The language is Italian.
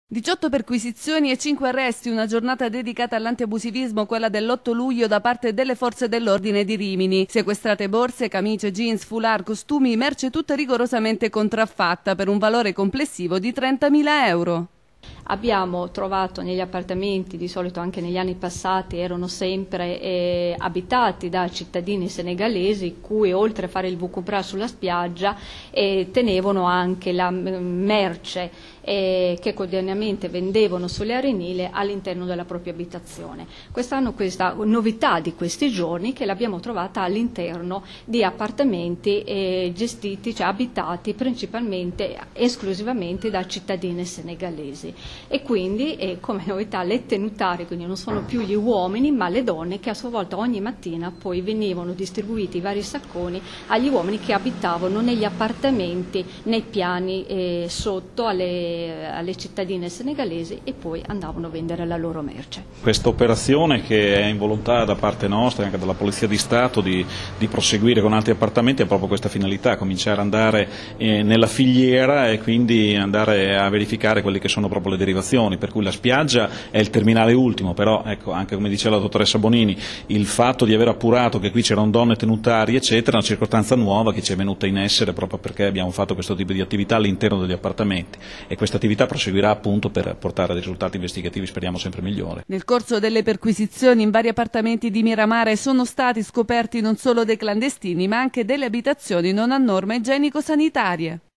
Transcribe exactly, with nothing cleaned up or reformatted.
diciotto perquisizioni e cinque arresti, una giornata dedicata all'antiabusivismo, quella dell'otto luglio da parte delle forze dell'ordine di Rimini. Sequestrate borse, camicie, jeans, foulard, costumi, merce tutta rigorosamente contraffatta per un valore complessivo di trentamila euro. Abbiamo trovato negli appartamenti, di solito anche negli anni passati, erano sempre eh, abitati da cittadini senegalesi, cui oltre a fare il vucupra sulla spiaggia eh, tenevano anche la merce eh, che quotidianamente vendevano sulle arenile all'interno della propria abitazione. Quest'anno questa novità di questi giorni che l'abbiamo trovata all'interno di appartamenti eh, gestiti, cioè abitati principalmente, esclusivamente da cittadini senegalesi. E quindi eh, come novità le tenutarie, quindi non sono più gli uomini ma le donne, che a sua volta ogni mattina poi venivano distribuiti i vari sacconi agli uomini che abitavano negli appartamenti, nei piani eh, sotto alle, alle cittadine senegalesi, e poi andavano a vendere la loro merce. Questa operazione, che è involontaria da parte nostra e anche della Polizia di Stato di, di proseguire con altri appartamenti, ha proprio questa finalità: cominciare ad andare eh, nella filiera e quindi andare a verificare quelle che sono proprio le derivazioni, per cui la spiaggia è il terminale ultimo. Però ecco, anche come diceva la dottoressa Bonini, il fatto di aver appurato che qui c'erano donne tenutarie eccetera è una circostanza nuova che ci è venuta in essere proprio perché abbiamo fatto questo tipo di attività all'interno degli appartamenti, e questa attività proseguirà appunto per portare a dei risultati investigativi, speriamo, sempre migliori. Nel corso delle perquisizioni in vari appartamenti di Miramare sono stati scoperti non solo dei clandestini ma anche delle abitazioni non a norme igienico-sanitarie.